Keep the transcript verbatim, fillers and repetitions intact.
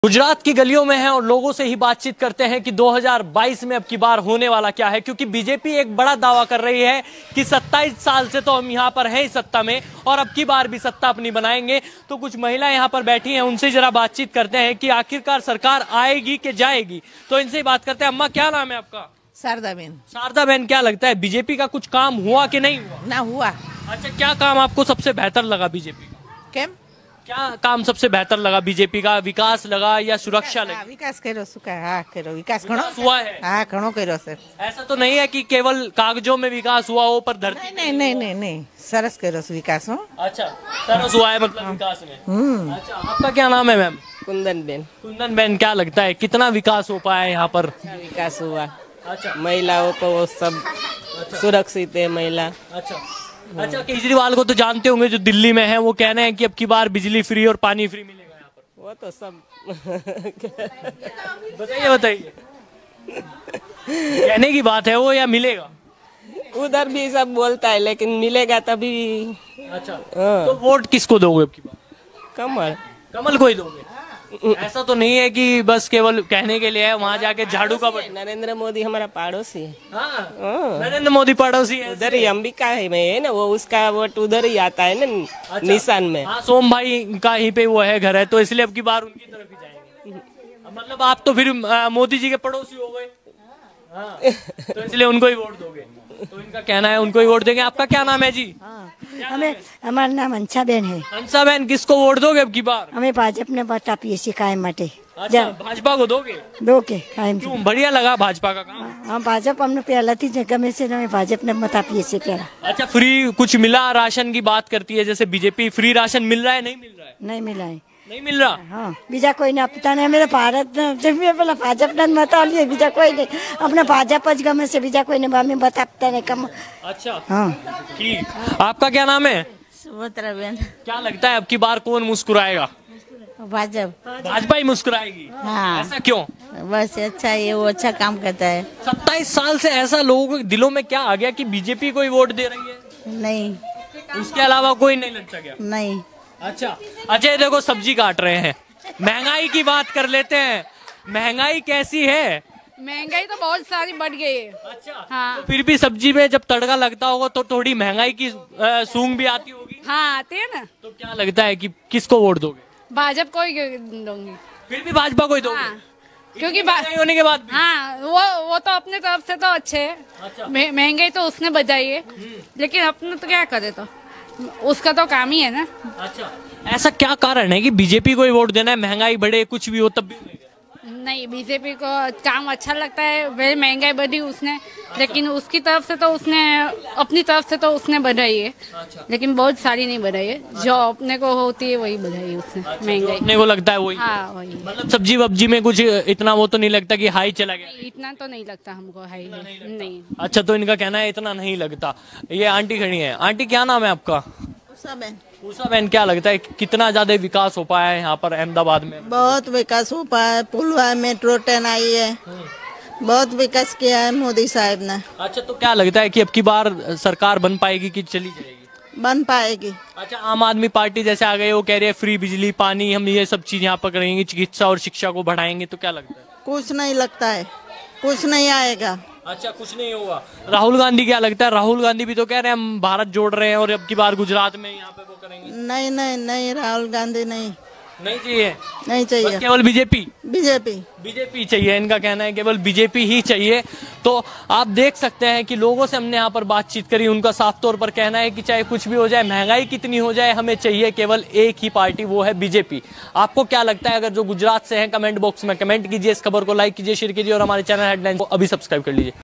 गुजरात की गलियों में हैं और लोगों से ही बातचीत करते हैं कि दो हज़ार बाईस में अब की बार होने वाला क्या है, क्योंकि बीजेपी एक बड़ा दावा कर रही है कि सत्ताईस साल से तो हम यहाँ पर हैं सत्ता में और अब की बार भी सत्ता अपनी बनाएंगे। तो कुछ महिलाएं यहाँ पर बैठी हैं, उनसे जरा बातचीत करते हैं कि आखिरकार सरकार आएगी कि जाएगी। तो इनसे ही बात करते हैं। अम्मा, क्या नाम है आपका? शारदा बहन। शारदा बहन, क्या लगता है बीजेपी का कुछ काम हुआ कि नहीं हुआ? ना हुआ। अच्छा, क्या काम आपको सबसे बेहतर लगा बीजेपी का? केम क्या काम सबसे बेहतर लगा बीजेपी का? विकास लगा या सुरक्षा लगी? विकास करो सुका हाँ करो विकास घणो विकास हुआ है। हाँ घणो करो सर। ऐसा तो नहीं है कि केवल कागजों में विकास हुआ हो पर धरती नहीं नहीं नहीं नहीं सरस करो विकास हो। अच्छा, सरस हुआ है मतलब विकास में। अच्छा, आपका क्या नाम है मैम? कुंदन बेन। कुंदन बहन, क्या लगता है कितना विकास हो पाया है यहाँ पर? विकास हुआ। अच्छा, महिलाओं को वो सब सुरक्षित है महिला। अच्छा अच्छा केजरीवाल को तो जानते होंगे, जो दिल्ली में है, वो कह रहे हैं कि अब की बार बिजली फ्री और पानी फ्री मिलेगा यहाँ पर। वो तो सब बताइए बताइए कहने की बात है वो, या मिलेगा? उधर भी सब बोलता है लेकिन मिलेगा तभी। अच्छा, हाँ। तो वोट किसको दोगे अब की बार? कमल। कमल को ही दोगे? ऐसा तो नहीं है कि बस केवल कहने के लिए है, वहाँ जाके झाड़ू का बटन। नरेंद्र मोदी हमारा पड़ोसी है। हाँ, हाँ। नरेंद्र मोदी पड़ोसी है। उधर ही अंबिका है मैं है ना, वो उसका वोट उधर ही आता है ना। अच्छा। निशान में। हाँ, सोम भाई का ही पे वो है घर है, तो इसलिए अब की बार उनकी तरफ ही जाएंगे। मतलब आप तो फिर आ, मोदी जी के पड़ोसी हो गए। हाँ, तो इसलिए उनको ही वोट दोगे। तो इनका कहना है उनको ही वोट देंगे। आपका क्या नाम है जी? हमें हमारा नाम हंसा बेन है। हंसा बहन, किसको वोट दोगे अब की बार? हमें भाजपा ने बता पीएसी कायम मटे। अच्छा, भाजपा को दोगे? दो के कायम। क्यों, बढ़िया लगा भाजपा का काम? हाँ, भाजपा हमने प्याला थी जगह में से हमें भाजपा ने बता पीएसी प्याला। अच्छा, फ्री कुछ मिला? राशन की बात करती है जैसे बीजेपी, फ्री राशन मिल रहा है नहीं मिल रहा है? नहीं मिला है। नहीं मिल रहा। हाँ, बीजा कोई नहीं पता नहीं मेरे भारत जब भी बोला भाजपा ने बता लिया, बीजा कोई नहीं अपने भाजपा गमे से बीजा कोई नहीं हमें बताता नहीं कम। अच्छा, हाँ ठीक। आपका क्या नाम है? सुभद्रा बहन। क्या लगता है अब की बार कौन मुस्कुराएगा? भाजपा। भाजपा ही मुस्कुराएगी? हाँ। ऐसा क्यों? बस अच्छा है, वो अच्छा काम करता है। सत्ताईस साल से ऐसा लोगों के दिलों में क्या आ गया कि बीजेपी को ही वोट दे रही है? नहीं उसके अलावा कोई नहीं लगता क्या? नहीं। अच्छा अच्छा, ये देखो सब्जी काट रहे हैं, महंगाई की बात कर लेते हैं। महंगाई कैसी है? महंगाई तो बहुत सारी बढ़ गई है। अच्छा, हाँ। तो फिर भी सब्जी में जब तड़का लगता होगा तो थोड़ी महंगाई की अ, सूंघ भी आती होगी। हाँ, आते हैं ना। तो क्या लगता है कि किसको वोट दोगे? भाजपा को ही दूंगी। फिर भी भाजपा को ही दोगे? हाँ, क्योंकि इतनी महंगाई होने के बाद भी? हाँ, वो वो तो अपने तरफ से तो अच्छे है। अच्छा। मह- महंगाई तो उसने बचाई है, लेकिन अपने तो क्या करे, तो उसका तो काम ही है ना। अच्छा, ऐसा क्या कारण है कि बीजेपी को ही वोट देना है? महंगाई बढ़े कुछ भी हो तब भी नहीं? नहीं, बीजेपी को काम अच्छा लगता है। वही महंगाई बढ़ी उसने, लेकिन उसकी तरफ से तो उसने अपनी तरफ से तो उसने बढ़ाई है। अच्छा। लेकिन बहुत सारी नहीं बढ़ाई है, जो अपने को होती है वही बढ़ाई है उसने। अच्छा, महंगाई अपने को लगता है वही। हाँ वही। मतलब सब्जी वब्जी में कुछ इतना वो तो नहीं लगता कि हाई चला गया? इतना तो नहीं लगता हमको, हाई है नहीं। अच्छा, तो इनका कहना है इतना नहीं लगता। ये आंटी खड़ी है। आंटी, क्या नाम है आपका? उषा बहन। उषा बहन, क्या लगता है कितना ज्यादा विकास हो पाया है यहाँ पर अहमदाबाद में? बहुत विकास हो पाया है, पुल हुआ है, मेट्रो ट्रेन आई है, बहुत विकास किया है मोदी साहब ने। अच्छा, तो क्या लगता है कि अब की बार सरकार बन पाएगी कि चली जाएगी? बन पाएगी। अच्छा, आम आदमी पार्टी जैसे आ गए, वो कह रही है फ्री बिजली पानी, हम ये सब चीज यहाँ पर करेंगे, चिकित्सा और शिक्षा को बढ़ाएंगे। तो क्या लगता है? कुछ नहीं लगता है, कुछ नहीं आएगा। अच्छा, कुछ नहीं होगा। राहुल गांधी, क्या लगता है? राहुल गांधी भी तो कह रहे हैं हम भारत जोड़ रहे हैं और अब की बार गुजरात में यहाँ पे वो करेंगे। नहीं नहीं नहीं, राहुल गांधी नहीं नहीं चाहिए? नहीं बस चाहिए, केवल बीजेपी? बीजेपी। बीजेपी चाहिए, इनका कहना है केवल बीजेपी ही चाहिए। तो आप देख सकते हैं कि लोगों से हमने यहाँ पर बातचीत करी, उनका साफ तौर पर कहना है कि चाहे कुछ भी हो जाए, महंगाई कितनी हो जाए, हमें चाहिए केवल एक ही पार्टी, वो है बीजेपी। आपको क्या लगता है? अगर जो गुजरात से हैं, कमेंट बॉक्स में कमेंट कीजिए, इस खबर को लाइक कीजिए, शेयर कीजिए और हमारे चैनल हेडलाइन को अभी सब्सक्राइब कर लीजिए।